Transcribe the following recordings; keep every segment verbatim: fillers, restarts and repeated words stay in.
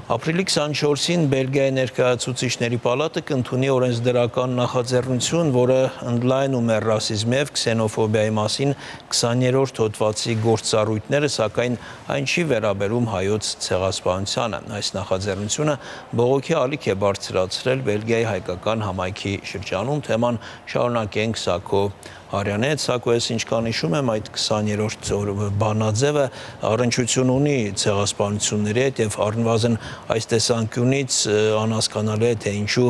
Ապրիլի քսանչորսին Բելգիայի ներկայացուցիչների պալատը կընդունի օրենսդրական նախաձեռնություն, որը ընդլայնում է ռասիզմի և քսենոֆոբիայի մասին քսաներորդ հոդվածի գործառույթները, սակայն այն չի վերաբերում հայոց ցեղասպանությանը։ Այս նախաձեռնությունը բողոքի ալիք է բարձրացրել Բելգիայի հայկական համայնքի շրջանում, թեման շարունակենք Սակո Արյանի հետ, Սակո, ես ինչքան հիշում եմ, այդ քսաներորդ բանաձևը առնչություն ունի ցեղասպանությունների հետ և առնվազն այս տեսանկյունից անհասկանալի է, թե ինչու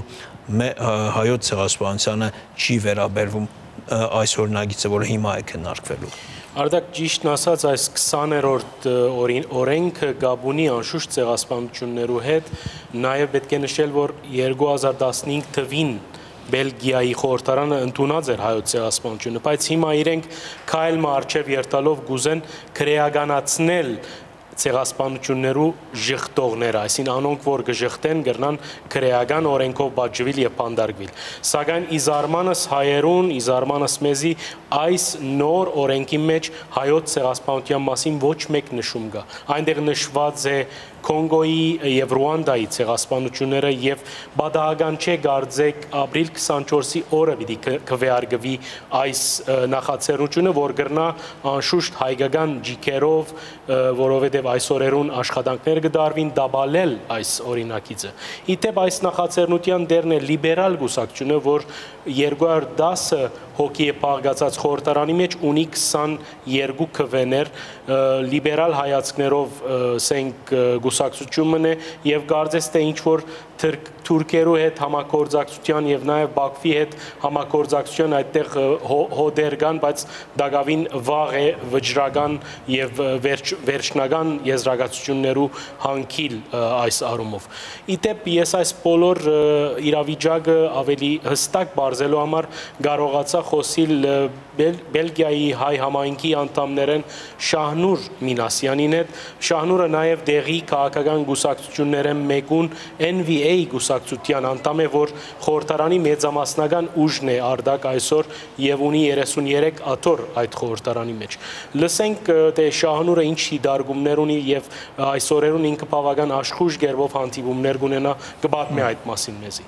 հայոց ցեղասպանությանը չի վերաբերվում այս օրինագիծը, որը հիմա է քննարկվելու։ Արդյոք ճիշտն ասած, այս քսաներորդ օրենքը գաբունի անշուշտ ցեղասպանություններու հետ, նաև պետք է նշել, որ երկու հազար տասնհինգ թվին Բելգիայի խորհրդարանը ընդունած էր հայոց ցեղասպանությունը, բայց հիմա իրենք քայլը առջև երթալով գուզեն քրեականացնել ցեղասպանություններու ժխտողները, այսին անոնք, որ գժխտեն գրնան քրեական օրենքով բաժվել և պանդարգվել։ Սակայն իզարմանս հայերուն, իզարմանս մեզի այս նոր օրենքի մեջ հայոց ցեղասպանության մասին ոչ մեկ նշում կա։ Այնտեղ նշված է Կոնգոյի և Ռուանդայի ցեղասպանությունները և բադահական չէ կարծեք ապրիլ քսանչորսի օրը պիտի քվեարկվի այս նախաձեռնությունը, որ գրնա անշուշտ հայկական ջիքերով, որովհետև այս օրերուն աշխատանքներ կդարվին դաբալել այս օրինակիցը։ Իդեպ այս նախաձեռնության դերն է լիբերալ գուսակցությունը, որ երկու հազար տասը հոգի է պաղկացած խորհրդարանի մեջ ունի քսաներկու քվեներ, լիբերալ հայացքներով սենք գուսակցությունն է և կարծես թե ինչ-որ թուրքերու հետ համագործակցության և նաև Բաքվի հետ համագործակցության այդտեղ հոդեր կան, բայց դակավին վաղ է վճռական և վերջնական եզրակացություններու հանքիլ այս առումով։ Իդեպ ես այս բոլոր իրավիճակը ավելի հստակ բարձելու համար կարողացա խոսիլ Բելգիայի հայ համայնքի անդամներեն Շահնուր Մինասյանին հետ։ Շահնուրը նաև դեղի քաղաքական գուսակցություններեն մեկուն N V A գուսակցության անդամ է, որ խորհրդարանի մեծամասնական ուժն է արդակ այսօր և ունի երեսունյերեք աթոռ այդ խորհրդարանի մեջ։ Լսենք, թե Շահնուրը ինչ հիդարգումներ ունի և այս օրերուն ինքը բավական աշխույժ գերբով հանդիպումներ կունենա, կպատմի այդ մասին մեզի։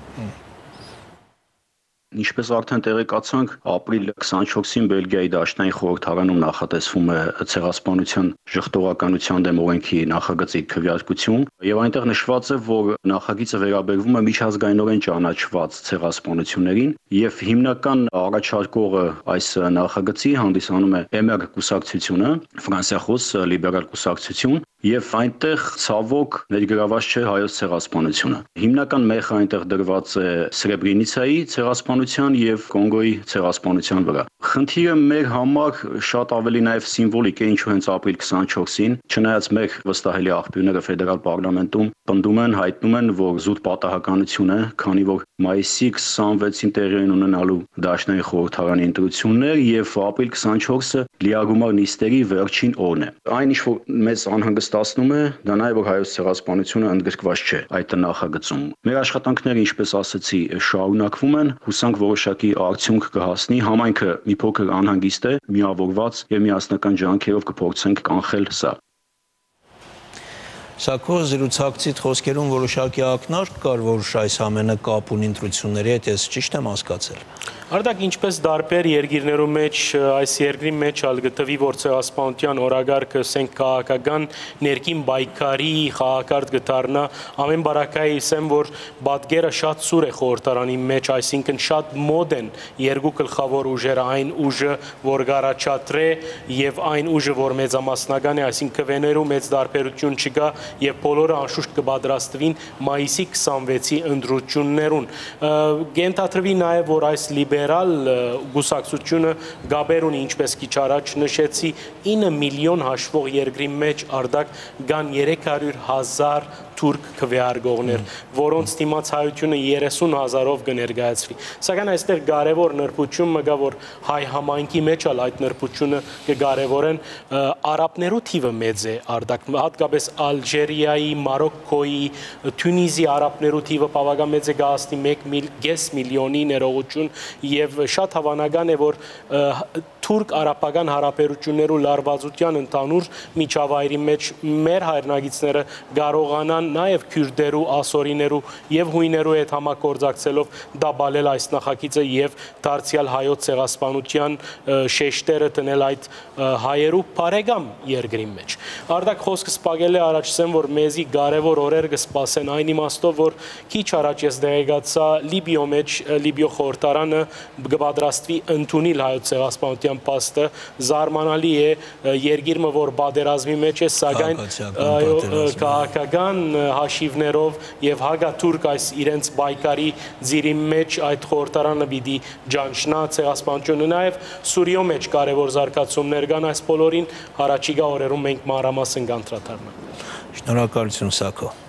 Ինչպես արդեն տեղեկացանք, ապրիլ քսանչորսին Բելգիայի դաշնային խորհրդարանում նախատեսվում է ցեղասպանության ժխտողականության դեմ օրենքի նախագծի քվեարկություն, եւ այնտեղ նշված է, որ նախագիծը վերաբերվում է միջազգայինորեն ճանաչված ցեղասպանություններին, եւ հիմնական առաջարկողը այս նախագծի հանդիսանում է Էմեր կուսակցությունը, ֆրանսիախոս լիբերալ կուսակցություն, եւ այնտեղ ցավոք ներգրաված չէ հայոց ցեղասպանությունը։ Հիմնական մեխը այնտեղ դրված է Սրեբրենիցայի ցեղասպանության եւ Կոնգոյի ցեղասպանության վրա։ Խնդիրը մեր համար շատ ավելի նաեւ սիմվոլիկ է, ինչու հենց ապրիլ քսանչորսին, չնայած մեր վստահելի աղբյուրները ֆեդերալ պարլամենտում պնդում են, հայտնում են, որ զուտ պատահականություն է, քանի որ մայիսի քսանվեցին տեղի են ունենալու դաշնային խորհրդարանի ընտրություններ եւ ապրիլ քսանչորսը լիագումար նիստերի վերջին օրն է։ Այն ինչ որ մեզ անհանգստացնում է, դա նաեւ որ հայոց ցեղասպանությունը ընդգրկված չէ այդ նախագծում։ Մեր աշխատանքները, ինչպես ասացի, շարունակվում են, հուսանք որոշակի արդյունք կհասնի, համայնքը մի փոքր անհանգիստ է, միավորված եւ միասնական ջանքերով կփորձենք կանխել սա։ Սակո զրուցակցիդ խոսքերում որոշակի ակնարկ կար, որ այս ամենը կապ ունի ընտրությունների հետ, ես ճիշտ եմ հասկացել։ Արդյոք ինչպես դարբեր երկիրներու մեջ, այս երկրի մեջ ալ գտվի, որ ցեղասպանության օրագարկը սենք քաղաքական ներքին բայկարի խաղակարգ գտարնա, ամեն բարակայի ասեմ, որ բադգերը շատ սուր է խորհրդարանի մեջ, այսինքն շատ մոդ են երկու գլխավոր ուժերը, այն ուժը, որ գարաչատրե եւ այն ուժը, որ մեծամասնական է, այսինքն քվեներու մեծ դարբերություն չկա եւ բոլորը անշուշտ կպատրաստվին մայիսի քսանվեցի ընտրություններուն։ Գենթատրվի նաեւ, որ այս լիբերալ գուսակցությունը գաբեր ունի, ինչպես քիչ առաջ նշեցի, ինը միլիոն հաշվող երկրի մեջ արդակ կան երեք հարյուր հազար թուրք քվեարկողներ, որոնց դիմաց հայությունը երեսուն հազարով կներկայացվի։ Սակայն այստեղ կարևոր նրբություն մգա, որ հայ համայնքի մեջ ալ այդ նրբությունը կկարևորեն, արաբներու թիվը մեծ է արդակ, հատկապես Ալժիրիայի, Մարոկկոյի, Թունիզի արաբներու թիվը բավական մեծ է, գահստի մեկ միլիոնի ներողություն եւ շատ հավանական է, որ թուրք-արաբական հարաբերություններու լարվածության ընդհանուր միջավայրի մեջ մեր հայրենագիցները կարողանան նաև քյուրդերու, ասորիներու եւ հույներու հետ համագործակցելով դա բալել այս նախագիծը եւ դարձյալ հայոց ցեղասպանության շեշտերը տնել այդ հայերու բարեկամ երկրի մեջ։ Արդակ խոսքը սպագել է առաջսեմ, որ մեզի կարևոր օրեր կսպասեն այն իմաստով, որ քիչ առաջ ես դեղեկացա Լիբիո մեջ Լիբիո խորհրդարանը կպատրաստվի ընդունել հայոց ցեղասպանության փաստը, զարմանալի է երկիրը, որ բادرազմի մեջ է, սակայն քաղաքական հաշիվներով եւ հագաթուրք այս իրենց բայկարի ձիրի մեջ այդ խորհրդարանը պիտի ջանչնա ցեղասպանությունը, նաեւ Սուրիո մեջ կարևոր զարգացումներ կան այս բոլորին, հարաճիգա օրերում մենք մանրամասն կանդրադառնանք։ Շնորհակալություն Սակո։